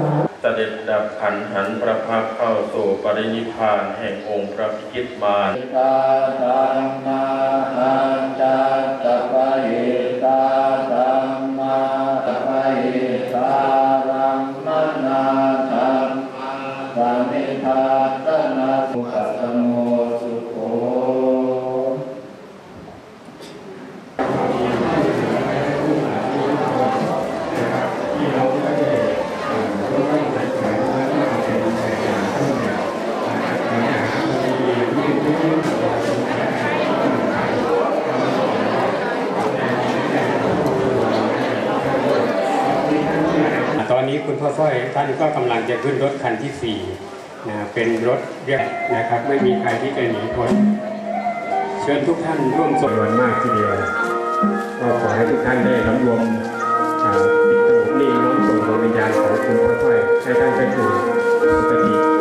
เสด็จดับขันหันประภาคเข้าสู่ปรินิพพานแห่งองค์พระพิชิตมารตาธัมมาหันจัตตปะหิตาธัมมาปะหิตารัมมนาธัมมาปะนิพพานนาสุขะโมสุโขตอนนี้คุณพ่อสร้อยท่านก็กำลังจะขึ้นรถคันที่4นะเป็นรถเรียบนะครับไม่มีใครที่จะหนีพ้นเชิญทุกท่านร่วมสวดมนต์มากทีเดียวก็ขอให้ทุกท่านได้รวมปิดสงบนิ่งน้อมส่งดวงวิญญาณของคุณพ่อสร้อยให้ท่านไปสู่สุคติ